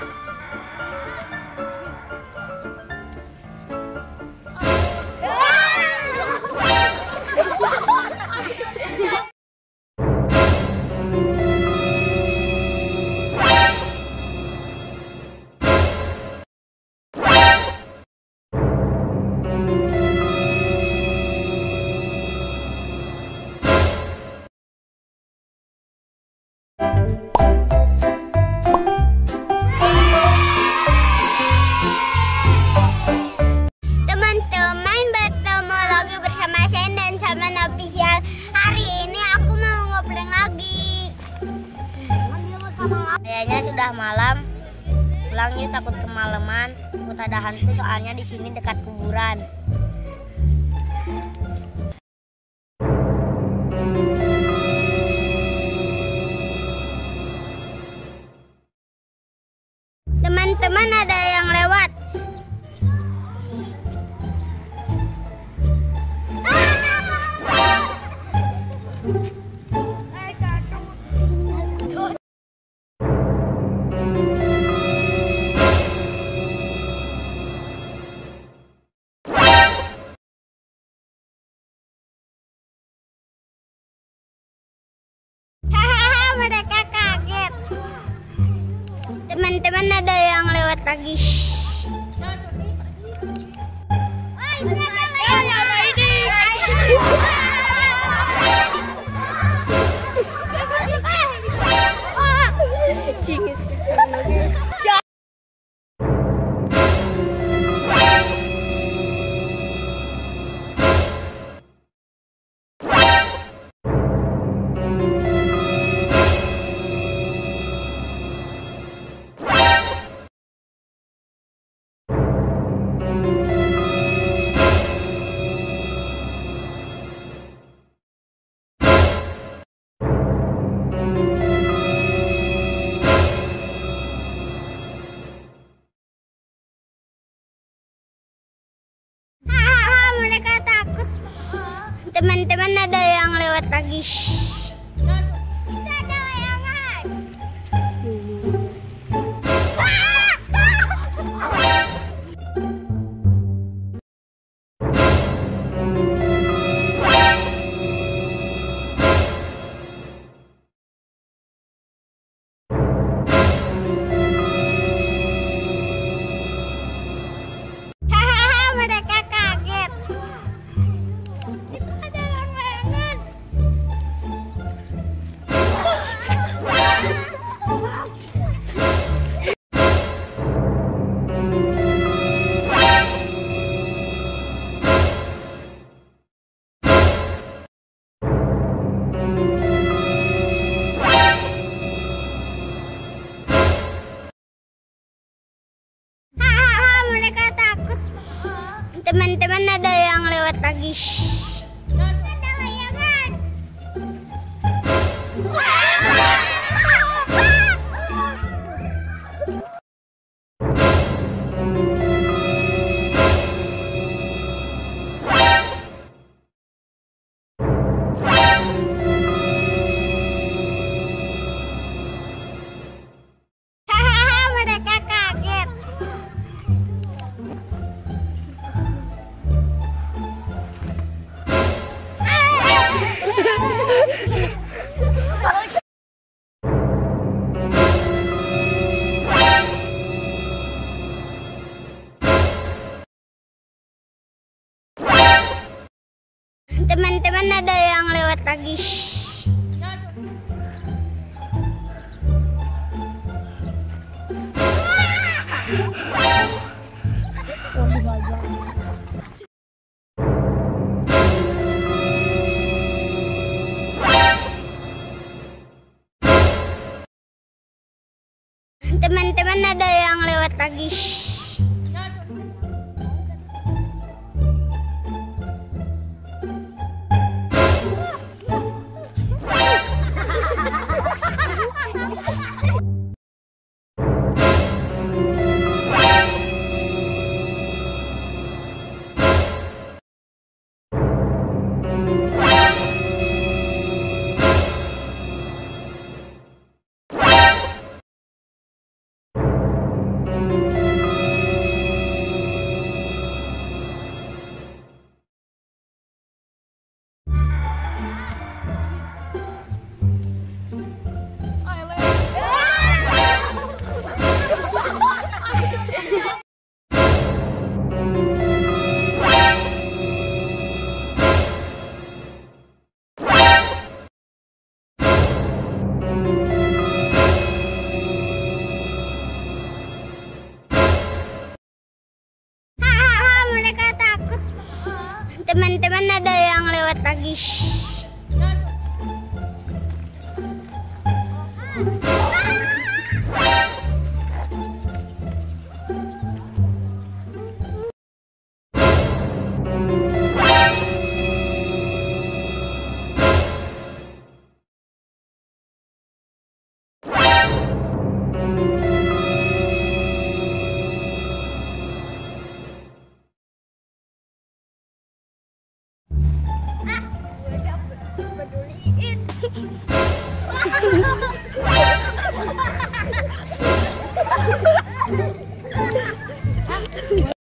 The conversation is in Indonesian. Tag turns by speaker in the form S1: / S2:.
S1: Teman-teman, bertemu lagi bersama Sen dan Salman Official. Hari ini aku mau ngobrol lagi.
S2: Kayaknya sudah malam. Pulang yuk, takut kemalaman. Takut ada hantu soalnya di sini dekat kuburan.
S1: Teman-teman, ada yang lewat. Hahaha, mereka kaget. Teman-teman, ada yang lewat lagi. Mereka takut. Teman-teman, ada yang lewat lagi. Itu ada layangan. Hahaha, mereka kaget. Itu ada layangan. Hahaha, mereka takut. Teman-teman, ada yang lewat lagi. Ada layangan. Hahaha, mereka kaget. Teman-teman, ada yang lewat lagi. Teman-teman, ada yang lewat lagi. Teman-teman ada yang lewat lagi. Peduliin.